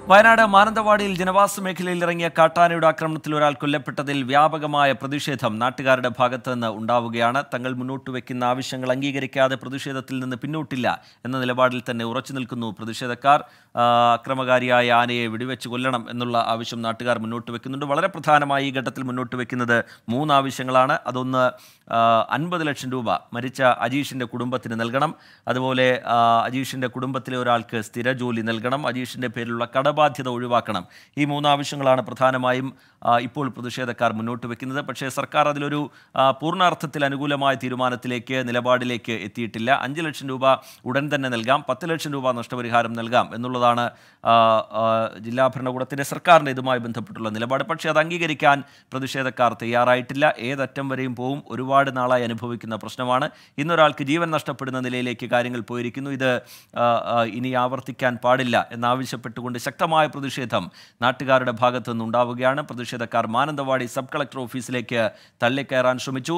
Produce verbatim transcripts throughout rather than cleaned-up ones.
വയനാട് മാനന്തവാടിയിൽ ജനവാസ മേഖലയിൽ ഇറങ്ങിയ കാട്ടാനയുടെ ആക്രമണത്തിൽ ഒരാൾ കൊല്ലപ്പെട്ടതിൽ വ്യാപകമായ പ്രതിഷേധം നാട്ടുകാരുടെ ഭാഗത്ത് നിന്ന് ഉണ്ടാവുകയാണ്. തങ്ങൾ മുന്നോട്ട് വയ്ക്കുന്ന ആവശ്യങ്ങൾ അംഗീകരിക്കാതെ പ്രതിഷേധത്തിൽ നിന്ന് പിന്നോട്ടില്ല എന്ന നിലപാടിൽ തന്നെ ഉറച്ചു നിൽക്കുന്നു പ്രതിഷേധക്കാർ. അക്രമകാരിയായ ആനയെ വെടിവെച്ച് കൊല്ലണം എന്നുള്ള ആവശ്യം നാട്ടുകാർ മുന്നോട്ട് വയ്ക്കുന്നുണ്ട്. വളരെ പ്രധാനമായി ഈ ഘട്ടത്തിൽ മുന്നോട്ട് വയ്ക്കുന്നത് മൂന്ന് ആവശ്യങ്ങളാണ്. അതൊന്ന്, അൻപത് ലക്ഷം രൂപ മരിച്ച അജീഷിൻ്റെ കുടുംബത്തിന് നൽകണം. അതുപോലെ അജീഷിൻ്റെ കുടുംബത്തിലെ ഒരാൾക്ക് സ്ഥിര ജോലി നൽകണം. അജീഷിൻ്റെ പേരിലുള്ള കടബാധ്യത ഒഴിവാക്കണം. ഈ മൂന്ന് ആവശ്യങ്ങളാണ് പ്രധാനമായും ഇപ്പോൾ പ്രതിഷേധക്കാർ മുന്നോട്ട് വയ്ക്കുന്നത്. പക്ഷേ സർക്കാർ അതിലൊരു പൂർണ്ണാർത്ഥത്തിൽ അനുകൂലമായ തീരുമാനത്തിലേക്ക് നിലപാടിലേക്ക് എത്തിയിട്ടില്ല. അഞ്ച് ലക്ഷം രൂപ ഉടൻ തന്നെ നൽകാം, പത്ത് ലക്ഷം രൂപ നഷ്ടപരിഹാരം നൽകാം എന്നുള്ളതാണ് ജില്ലാ ഭരണകൂടത്തിൻ്റെ സർക്കാരിൻ്റെ ഇതുമായി ബന്ധപ്പെട്ടുള്ള നിലപാട്. പക്ഷേ അത് അംഗീകരിക്കാൻ പ്രതിഷേധക്കാർ തയ്യാറായിട്ടില്ല. ഏതറ്റം വരെയും പോവും. ഒരുപാട് നാളായി അനുഭവിക്കുന്ന പ്രശ്നമാണ്. ഇന്നൊരാൾക്ക് ജീവൻ നഷ്ടപ്പെടുന്ന നിലയിലേക്ക് കാര്യങ്ങൾ പോയിരിക്കുന്നു. ഇത് ഇനി ആവർത്തിക്കാൻ പാടില്ല എന്നാവശ്യപ്പെട്ടുകൊണ്ട് ശക്തമായ പ്രതിഷേധം നാട്ടുകാരുടെ ഭാഗത്തു നിന്നുണ്ടാവുകയാണ്. പ്രതിഷേധക്കാർ മാനന്തവാടി സബ് കളക്ടർ ഓഫീസിലേക്ക് തള്ളിക്കയറാൻ ശ്രമിച്ചു.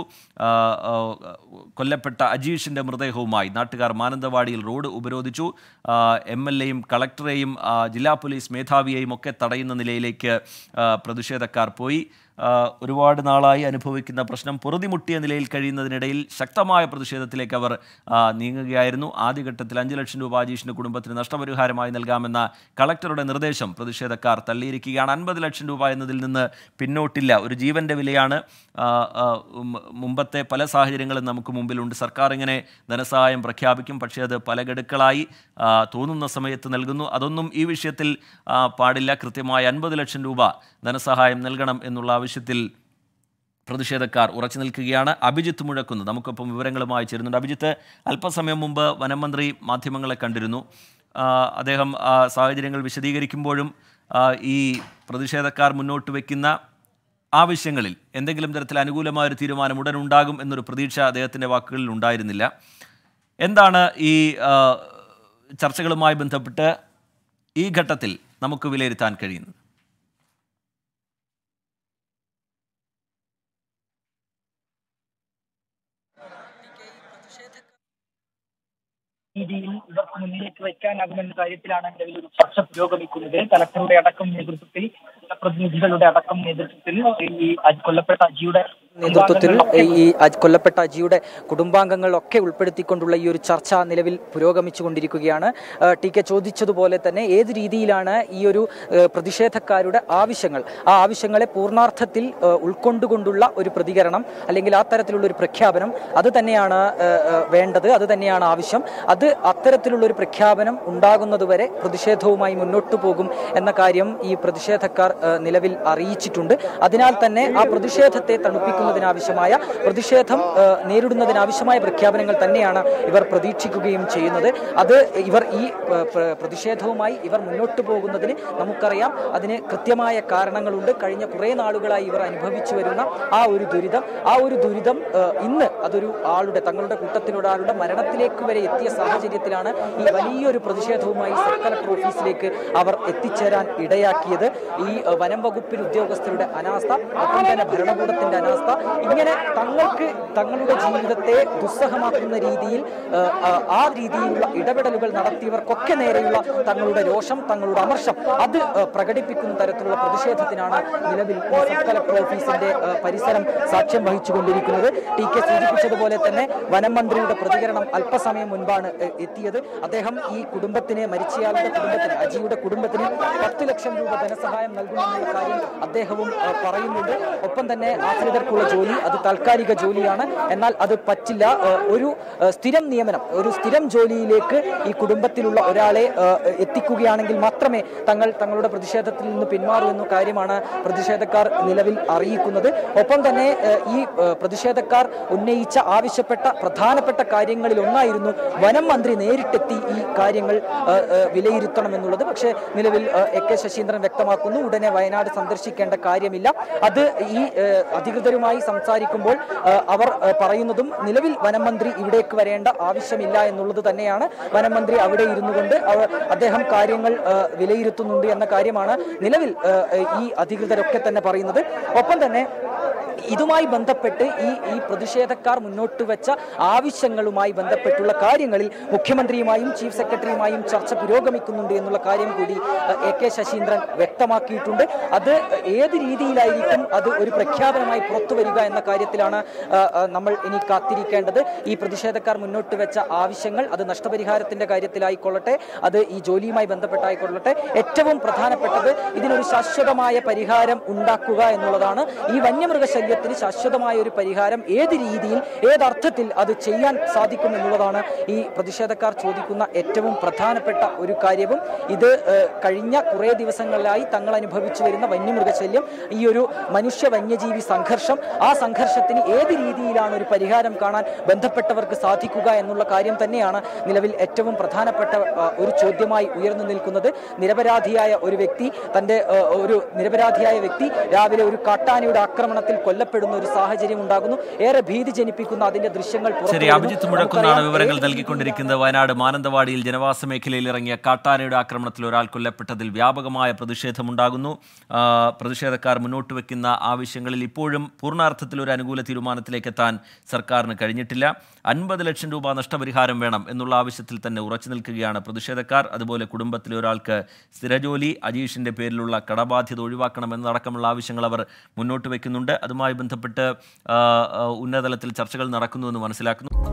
കൊല്ലപ്പെട്ട അജീഷിൻ്റെ മൃതദേഹവുമായി നാട്ടുകാർ മാനന്തവാടിയിൽ റോഡ് ഉപരോധിച്ചു. എം എൽ എയും കളക്ടറെയും ജില്ലാ പോലീസ് മേധാവിയെയും ഒക്കെ തടയുന്ന നിലയിലേക്ക് പ്രതിഷേധക്കാർ പോയി. ഒരുപാട് നാളായി അനുഭവിക്കുന്ന പ്രശ്നം പൊറുതിമുട്ടിയ നിലയിൽ കഴിയുന്നതിനിടയിൽ ശക്തമായ പ്രതിഷേധത്തിലേക്ക് അവർ നീങ്ങുകയായിരുന്നു. ആദ്യഘട്ടത്തിൽ അഞ്ച് ലക്ഷം രൂപ അജീഷിൻ്റെ കുടുംബത്തിന് നഷ്ടപരിഹാരമായി നൽകാമെന്ന കളക്ടറുടെ നിർദ്ദേശം പ്രതിഷേധക്കാർ തള്ളിയിരിക്കുകയാണ്. അൻപത് ലക്ഷം രൂപ എന്നതിൽ നിന്ന് പിന്നോട്ടില്ല. ഒരു ജീവൻ്റെ വിലയാണ്. മുമ്പത്തെ പല സാഹചര്യങ്ങളും നമുക്ക് മുമ്പിലുണ്ട്. സർക്കാർ ഇങ്ങനെ ധനസഹായം പ്രഖ്യാപിക്കും, പക്ഷേ അത് പല ഗഡുക്കളായി തോന്നുന്ന സമയത്ത് നൽകുന്നു. അതൊന്നും ഈ വിഷയത്തിൽ പാടില്ല. കൃത്യമായി അൻപത് ലക്ഷം രൂപ ധനസഹായം നൽകണം എന്നുള്ള ആവശ്യത്തിൽ പ്രതിഷേധക്കാർ ഉറച്ചു നിൽക്കുകയാണ്. അഭിജിത്ത് മുഴക്കുന്നു നമുക്കൊപ്പം വിവരങ്ങളുമായി ചേരുന്നുണ്ട്. അഭിജിത്ത്, അല്പസമയം മുമ്പ് വനമന്ത്രി മാധ്യമങ്ങളെ കണ്ടിരുന്നു. അദ്ദേഹം സാഹചര്യങ്ങൾ വിശദീകരിക്കുമ്പോഴും ഈ പ്രതിഷേധക്കാർ മുന്നോട്ട് വയ്ക്കുന്ന ആവശ്യങ്ങളിൽ എന്തെങ്കിലും തരത്തിൽ അനുകൂലമായൊരു തീരുമാനം ഉടൻ ഉണ്ടാകും എന്നൊരു പ്രതീക്ഷ അദ്ദേഹത്തിൻ്റെ വാക്കുകളിൽ ഉണ്ടായിരുന്നില്ല. എന്താണ് ഈ ചർച്ചകളുമായി ബന്ധപ്പെട്ട് ഈ ഘട്ടത്തിൽ നമുക്ക് വിലയിരുത്താൻ കഴിയുന്നത്? രീതിയിൽ ഇവർക്ക് മുന്നിലേക്ക് വയ്ക്കാനാകുമെന്ന കാര്യത്തിലാണ് നിലവിൽ ഒരു ചർച്ച പുരോഗമിക്കുന്നത്. കലക്ടറുടെ അടക്കം നേതൃത്വത്തിൽ, പ്രതിനിധികളുടെ അടക്കം നേതൃത്വത്തിൽ ഈ കൊല്ലപ്പെട്ട അജിയുടെ നേതൃത്വത്തിൽ ഈ കൊല്ലപ്പെട്ട അജിയുടെ കുടുംബാംഗങ്ങളൊക്കെ ഉൾപ്പെടുത്തിക്കൊണ്ടുള്ള ഈ ഒരു ചർച്ച നിലവിൽ പുരോഗമിച്ചു കൊണ്ടിരിക്കുകയാണ്. ടി കെ ചോദിച്ചതുപോലെ തന്നെ ഏത് രീതിയിലാണ് ഈ ഒരു പ്രതിഷേധക്കാരുടെ ആവശ്യങ്ങൾ, ആ ആവശ്യങ്ങളെ പൂർണ്ണാർത്ഥത്തിൽ ഉൾക്കൊണ്ടുകൊണ്ടുള്ള ഒരു പ്രതികരണം അല്ലെങ്കിൽ ആ തരത്തിലുള്ള ഒരു പ്രഖ്യാപനം അത് തന്നെയാണ് വേണ്ടത്, അത് തന്നെയാണ് ആവശ്യം. അത് അത്തരത്തിലുള്ള ഒരു പ്രഖ്യാപനം ഉണ്ടാകുന്നതുവരെ പ്രതിഷേധവുമായി മുന്നോട്ടു പോകും എന്ന കാര്യം ഈ പ്രതിഷേധക്കാർ നിലവിൽ അറിയിച്ചിട്ടുണ്ട്. അതിനാൽ തന്നെ ആ പ്രതിഷേധത്തെ തണുപ്പിക്കുന്ന ാവശ്യമായ പ്രതിഷേധം നേരിടുന്നതിനാവശ്യമായ പ്രഖ്യാപനങ്ങൾ തന്നെയാണ് ഇവർ പ്രതീക്ഷിക്കുകയും ചെയ്യുന്നത്. അത് ഇവർ ഈ പ്രതിഷേധവുമായി ഇവർ മുന്നോട്ട് പോകുന്നതിന് നമുക്കറിയാം, അതിന് കൃത്യമായ കാരണങ്ങളുണ്ട്. കഴിഞ്ഞ കുറേ നാളുകളായി ഇവർ അനുഭവിച്ചു വരുന്ന ആ ഒരു ദുരിതം ആ ഒരു ദുരിതം ഇന്ന് അതൊരു ആളുടെ തങ്ങളുടെ കൂട്ടത്തിലൊരാളുടെ മരണത്തിലേക്ക് വരെ എത്തിയ സാഹചര്യത്തിലാണ് ഈ വലിയൊരു പ്രതിഷേധവുമായി സബ് കളക്ടർ ഓഫീസിലേക്ക് അവർ എത്തിച്ചേരാൻ ഇടയാക്കിയത്. ഈ വനം വകുപ്പിൽ ഉദ്യോഗസ്ഥരുടെ അനാസ്ഥ, ഒപ്പം തന്നെ ഭരണകൂടത്തിന്റെ അനാസ്ഥ, ഇങ്ങനെ തങ്ങൾക്ക് തങ്ങളുടെ ജീവിതത്തെ ദുസ്സഹമാക്കുന്ന രീതിയിൽ ആ രീതിയിലുള്ള ഇടപെടലുകൾ നടത്തിയവർക്കൊക്കെ നേരെയുള്ള തങ്ങളുടെ രോഷം, തങ്ങളുടെ അമർഷം അത് പ്രകടിപ്പിക്കുന്ന തരത്തിലുള്ള പ്രതിഷേധത്തിനാണ് നിലവിൽ സബ് കളക്ടർ ഓഫീസിന്റെ പരിസരം സാക്ഷ്യം വഹിച്ചുകൊണ്ടിരിക്കുന്നത്. ടി കെ സൂചിപ്പിച്ചതുപോലെ തന്നെ വനം മന്ത്രിയുടെ പ്രതികരണം അല്പസമയം മുൻപാണ് എത്തിയത്. അദ്ദേഹം ഈ കുടുംബത്തിന്, മരിച്ചയാളുടെ കുടുംബത്തിന്, അജിയുടെ കുടുംബത്തിന് പത്ത് ലക്ഷം രൂപ ധനസഹായം നൽകുമെന്നുള്ള കാര്യം അദ്ദേഹവും പറയുന്നുണ്ട്. ഒപ്പം തന്നെ ആശ്രിതർക്കുള്ള ജോലി അത് താൽക്കാലിക ജോലിയാണ്, എന്നാൽ അത് പറ്റില്ല. ഒരു സ്ഥിരം നിയമനം, ഒരു സ്ഥിരം ജോലിയിലേക്ക് ഈ കുടുംബത്തിലുള്ള ഒരാളെ എത്തിക്കുകയാണെങ്കിൽ മാത്രമേ തങ്ങൾ തങ്ങളുടെ പ്രതിഷേധത്തിൽ നിന്ന് പിന്മാറൂ എന്ന കാര്യമാണ് പ്രതിഷേധക്കാർ നിലവിൽ അറിയിക്കുന്നത്. ഒപ്പം തന്നെ ഈ പ്രതിഷേധക്കാർ ഉന്നയിച്ച ആവശ്യപ്പെട്ട പ്രധാനപ്പെട്ട കാര്യങ്ങളിൽ ഒന്നായിരുന്നു വനം മന്ത്രി നേരിട്ടെത്തി ഈ കാര്യങ്ങൾ വിലയിരുത്തണമെന്നുള്ളത്. പക്ഷേ നിലവിൽ എ കെ ശശീന്ദ്രൻ വ്യക്തമാക്കുന്നു, ഉടനെ വയനാട് സന്ദർശിക്കേണ്ട കാര്യമില്ല. അത് ഈ അധികൃതരുമായി മാധ്യമങ്ങളുമായി സംസാരിക്കുമ്പോൾ അവർ പറയുന്നതും നിലവിൽ വനം മന്ത്രി ഇവിടേക്ക് വരേണ്ട ആവശ്യമില്ല എന്നുള്ളത് തന്നെയാണ്. വനം മന്ത്രി അവിടെ ഇരുന്നു കൊണ്ട് അദ്ദേഹം കാര്യങ്ങൾ വിലയിരുത്തുന്നുണ്ട് എന്ന കാര്യമാണ് നിലവിൽ ഈ അധികൃതരൊക്കെ തന്നെ പറയുന്നത്. ഒപ്പം തന്നെ ഇതുമായി ബന്ധപ്പെട്ട് ഈ ഈ പ്രതിഷേധക്കാർ മുന്നോട്ട് വെച്ച ആവശ്യങ്ങളുമായി ബന്ധപ്പെട്ടുള്ള കാര്യങ്ങളിൽ മുഖ്യമന്ത്രിയുമായും ചീഫ് സെക്രട്ടറിയുമായും ചർച്ച പുരോഗമിക്കുന്നുണ്ട് എന്നുള്ള കാര്യം കൂടി എ കെ ശശീന്ദ്രൻ വ്യക്തമാക്കിയിട്ടുണ്ട്. അത് ഏത് രീതിയിലായിരിക്കും അത് ഒരു പ്രഖ്യാപനമായി പുറത്തു വരിക എന്ന കാര്യത്തിലാണ് നമ്മൾ ഇനി കാത്തിരിക്കേണ്ടത്. ഈ പ്രതിഷേധക്കാർ മുന്നോട്ട് വെച്ച ആവശ്യങ്ങൾ അത് നഷ്ടപരിഹാരത്തിന്റെ കാര്യത്തിലായിക്കൊള്ളട്ടെ, അത് ഈ ജോലിയുമായി ബന്ധപ്പെട്ടായിക്കൊള്ളട്ടെ, ഏറ്റവും പ്രധാനപ്പെട്ടത് ഇതിനൊരു ശാശ്വതമായ പരിഹാരം ഉണ്ടാക്കുക എന്നുള്ളതാണ്. ഈ വന്യമൃഗശല്യം ശാശ്വതമായ ഒരു പരിഹാരം ഏത് രീതിയിൽ ഏതർത്ഥത്തിൽ അത് ചെയ്യാൻ സാധിക്കും എന്നുള്ളതാണ് ഈ പ്രതിഷേധക്കാർ ചോദിക്കുന്ന ഏറ്റവും പ്രധാനപ്പെട്ട ഒരു കാര്യവും. ഇത് കഴിഞ്ഞ കുറേ ദിവസങ്ങളിലായി തങ്ങൾ അനുഭവിച്ചു വരുന്ന വന്യമൃഗശല്യം, ഈ ഒരു മനുഷ്യ വന്യജീവി സംഘർഷം, ആ സംഘർഷത്തിന് ഏത് രീതിയിലാണ് ഒരു പരിഹാരം കാണാൻ ബന്ധപ്പെട്ടവർക്ക് സാധിക്കുക എന്നുള്ള കാര്യം തന്നെയാണ് നിലവിൽ ഏറ്റവും പ്രധാനപ്പെട്ട ഒരു ചോദ്യമായി ഉയർന്നു നിൽക്കുന്നത്. നിരപരാധിയായ ഒരു വ്യക്തി തന്റെ ഒരു നിരപരാധിയായ വ്യക്തി രാവിലെ ഒരു കാട്ടാനയുടെ ആക്രമണത്തിൽ കൊല്ലപ്പെടുന്ന ഒരു സാഹചര്യം ഉണ്ടാകുന്നു. ഏറെ ഭീതി ജനിപ്പിക്കുന്ന അതിന്റെ ദൃശ്യങ്ങൾ. ശരി, അഭിജിത്ത് മുഴക്കുന്നാണ് വിവരങ്ങൾ നൽകിക്കൊണ്ടിരിക്കുന്നത്. വയനാട് മാനന്തവാടിയിൽ ജനവാസ മേഖലയിൽ ഇറങ്ങിയ കാട്ടാനയുടെ ആക്രമണത്തിൽ ഒരാൾ കൊല്ലപ്പെട്ടതിൽ വ്യാപകമായ പ്രതിഷേധമുണ്ടാകുന്നു. പ്രതിഷേധക്കാർ മുന്നോട്ട് വെക്കുന്ന ആവശ്യങ്ങളിൽ ഇപ്പോഴും പൂർണ്ണാർത്ഥത്തിൽ ഒരു അനുകൂല തീരുമാനത്തിലേക്ക് എത്താൻ സർക്കാരിന് കഴിഞ്ഞിട്ടില്ല. അൻപത് ലക്ഷം രൂപ നഷ്ടപരിഹാരം വേണം എന്നുള്ള ആവശ്യത്തിൽ തന്നെ ഉറച്ചു നിൽക്കുകയാണ് പ്രതിഷേധക്കാർ. അതുപോലെ കുടുംബത്തിലെ ഒരാൾക്ക് സ്ഥിരജോലി, അജീഷിന്റെ പേരിലുള്ള കടബാധ്യത ഒഴിവാക്കണമെന്നടക്കമുള്ള ആവശ്യങ്ങൾ അവർ മുന്നോട്ട് വയ്ക്കുന്നുണ്ട്. അതുമായി ബന്ധപ്പെട്ട് ഉന്നതതലത്തിൽ ചർച്ചകൾ നടക്കുന്നുവെന്ന് മനസ്സിലാക്കുന്നു.